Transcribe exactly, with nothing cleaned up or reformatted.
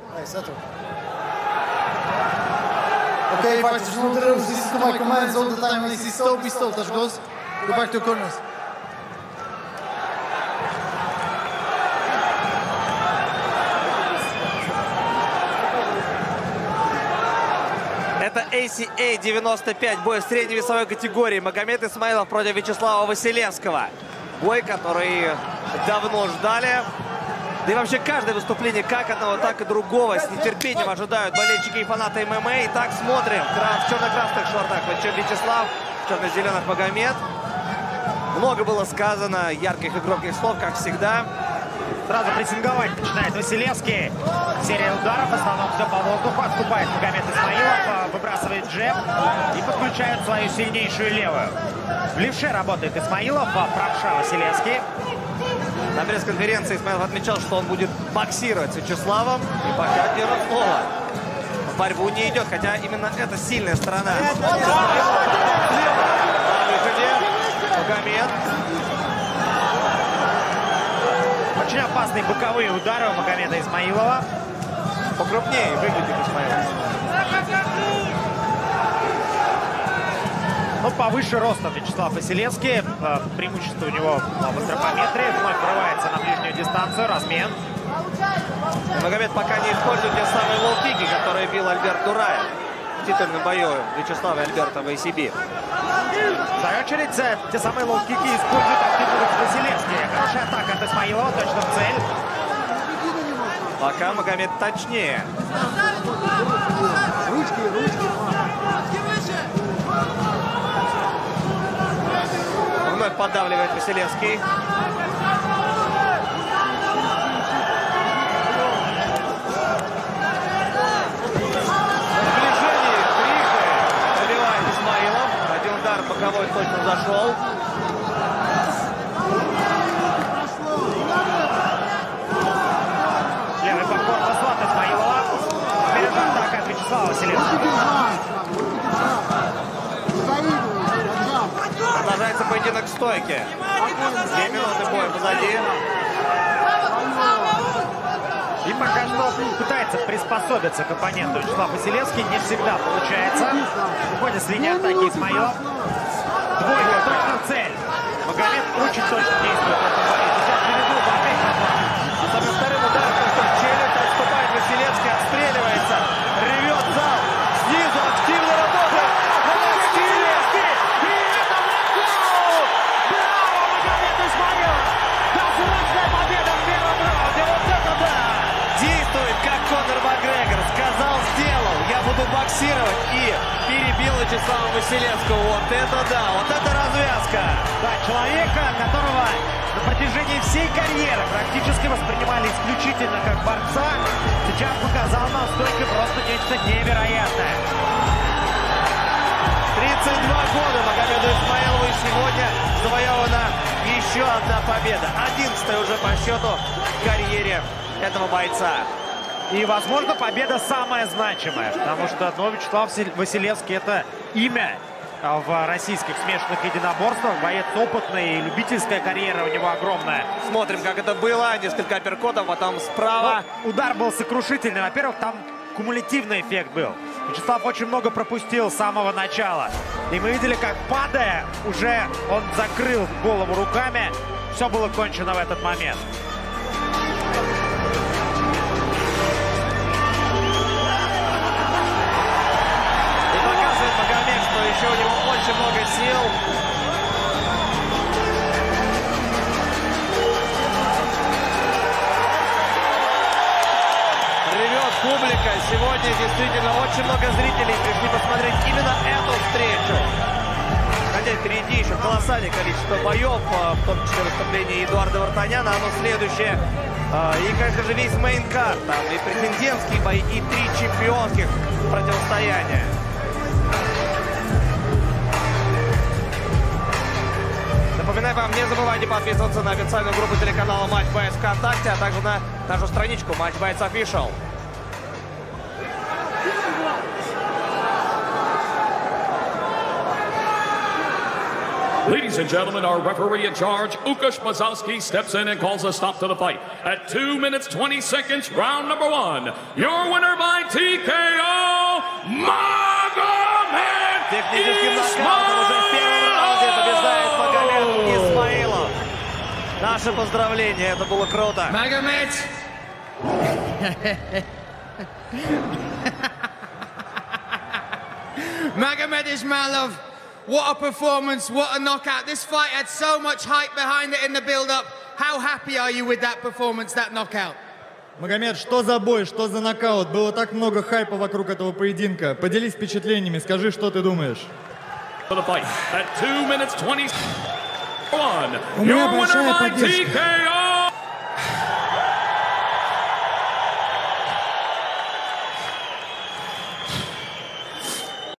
Hey, settle. Okay, fighters, no drills. Listen to my commands all the time. When you see stop, be stop. That's goes. Go back to corners. Это эй си эй девяносто пять, бой в средней весовой категории. Магомед Исмаилов против Вячеслава Василевского. Бой, который давно ждали. Да и вообще каждое выступление как одного, так и другого с нетерпением ожидают болельщики и фанаты эм эм а. Итак, смотрим. В черно-красных шортах Вячеслав, в черно-зеленых Магомед. Много было сказано ярких и громких слов, как всегда. Сразу прессинговать начинает Василевский. Серия ударов, в основном все по воздуху. Отступает Магомед Исмаилов, выбрасывает джеб и подключает свою сильнейшую левую. В левше работает Исмаилов, правша Василевский. На пресс-конференции Исмаилов отмечал, что он будет боксировать с Вячеславом. И пока держит слово. В борьбу не идет, хотя именно это сильная сторона. На выходе Магомед. Очень опасные боковые удары у Магомеда Исмаилова. Покрупнее выглядит Исмаилов. Ну, повыше ростом Вячеслав Василевский. Преимущество у него в антропометрии. Вновь врывается на ближнюю дистанцию. Размен. Магомед пока не использует те самые лоу-кики, которые бил Альберт Дураев в титульном бою Вячеслава и Альберта в эй си би. В свою очередь, те самые лоу-кики используют активно Василевский. Хорошая атака от Исмаилова, точно в цель. Пока Магомед точнее. Ручки, ручки. Вновь поддавливает Василевский. Боковой точно зашел. Левый подбор послал от Исмаилова. Теперь уже атака от Вячеслава Василевского. Продолжается поединок в стойке. Две минуты боя позади. И пока что пытается приспособиться к оппоненту Вячеслав Василевский. Не всегда получается. Уходит с линии атаки Исмаилов. Двойка, точно в цель. Магомед очень точно действует в этом бою. Сейчас передумал, опять попал. Со вторым ударом в челюсть отступает Василевский, отстреливается. Ревет зал. Снизу активно работает. Василевский! И это нокаут! Браво, Магомед Исмаилов! Досрочная победа в первом раунде. Вот это да! Действует как Конор Макгрегор. Сказал, сделал. Я буду боксировать. И перебил Вячеслава Василевского. Вот это да, вот это развязка. Да, человека, которого на протяжении всей карьеры практически воспринимали исключительно как борца, сейчас показал нам стойко просто нечто невероятное. тридцать два года Магомеду Исмаилову, и сегодня завоевана еще одна победа. одиннадцатая уже по счету в карьере этого бойца. И, возможно, победа самая значимая, потому что ну, Вячеслав Василевский — это имя в российских смешанных единоборствах. Боец опытный, и любительская карьера у него огромная. Смотрим, как это было. Несколько апперкотов, потом справа. Но удар был сокрушительный. Во-первых, там кумулятивный эффект был. Вячеслав очень много пропустил с самого начала. И мы видели, как, падая, уже он закрыл голову руками. Все было кончено в этот момент. Магомед, что еще у него очень много сил. Ревет публика. Сегодня действительно очень много зрителей пришли посмотреть именно эту встречу. Хотя впереди еще колоссальное количество боев, в том числе выступление Эдуарда Вартаняна, оно следующее. И, конечно же, весь мейн-карт. Там и претендентские бои, и три чемпионских противостояния. Напоминаю вам, не забывайте подписываться на официальную группу телеканала Матч Боец ВКонтакте, а также на нашу страничку Матч Боец Official. Ladies and gentlemen, our referee in charge, Łukasz Mazowski, steps in and calls a stop to the fight. At two minutes, twenty seconds, round number one. Your winner by T K O, Magomed Техническим нокаутом уже в первом раунде побеждает Магомед Исмаилов. Наши поздравления, это было круто. Magomed! Magomed Ismailov, what a performance, what a knockout. This fight had so much hype behind it in the build-up. How happy are you with that performance, that knockout? Магомед, что за бой, что за нокаут? Было так много хайпа вокруг этого поединка. Поделись впечатлениями, скажи, что ты думаешь. For the fight at two minutes twenty-one. У меня Your winner большая by поддержка. T K O.